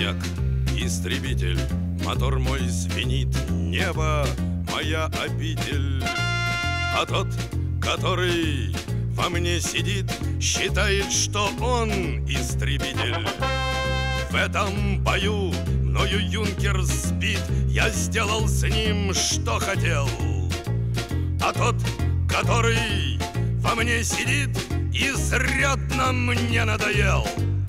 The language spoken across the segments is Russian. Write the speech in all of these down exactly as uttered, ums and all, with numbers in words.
Маяк-истребитель, мотор мой звенит, небо моя обитель. А тот, который во мне сидит, считает, что он истребитель. В этом бою мною юнкер сбит, я сделал с ним, что хотел. А тот, который во мне сидит, изрядно мне надоел.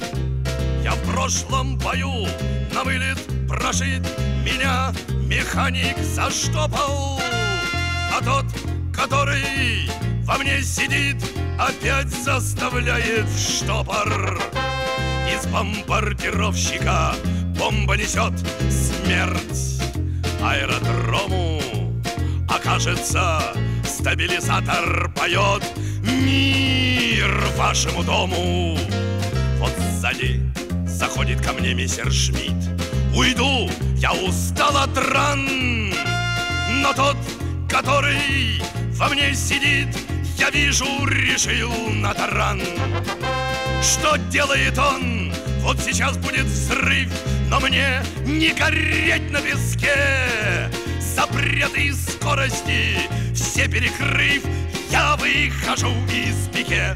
Я в прошлом бою на вылет прошит, меня механик заштопал. А тот, который во мне сидит, опять заставляет в штопор. Из бомбардировщика бомба несет смерть аэродрому. Окажется, стабилизатор поет мир вашему дому. Вот сзади заходит ко мне мистер Шмидт. Уйду, я устал от ран. Но тот, который во мне сидит, я вижу, решил на таран. Что делает он? Вот сейчас будет взрыв, но мне не гореть на песке. Запреты скорости все перекрыв, я выхожу из пике.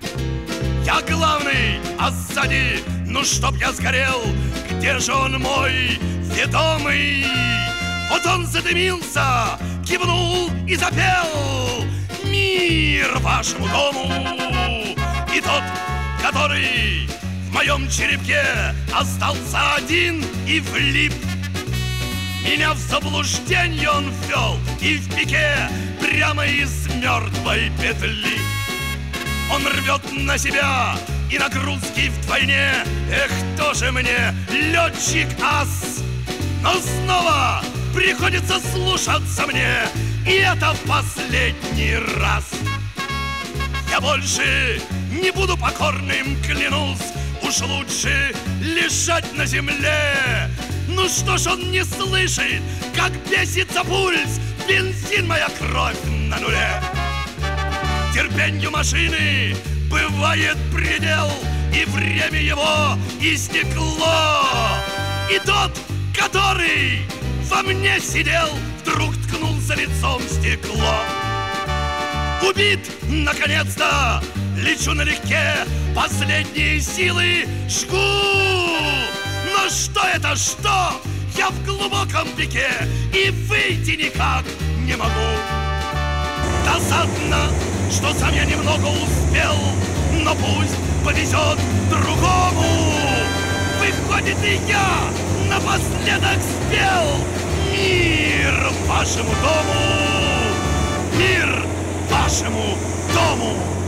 Я главный, а сзади, ну чтоб я сгорел, где же он мой ведомый? Вот он задымился, кивнул и запел мир вашему дому. И тот, который в моем черепке остался один и влип, меня в заблуждение он ввел и в пике прямо из мертвой петли. Он рвет на себя и нагрузки вдвойне. Эх, тоже мне летчик-ас. Но снова приходится слушаться мне, и это в последний раз. Я больше не буду покорным, клянусь. Уж лучше лежать на земле. Ну что ж он не слышит, как бесится пульс, бензин, моя кровь на нуле. Терпенью машины бывает предел, и время его истекло. И тот, который во мне сидел, вдруг ткнулся лицом в стекло. Убит, наконец-то, лечу налегке, последние силы жгу. Но что это, что? Я в глубоком пике и выйти никак не могу. Досадно, что сам я немного успел, но пусть повезет другому. Выходит, и я напоследок спел мир вашему дому, мир вашему дому.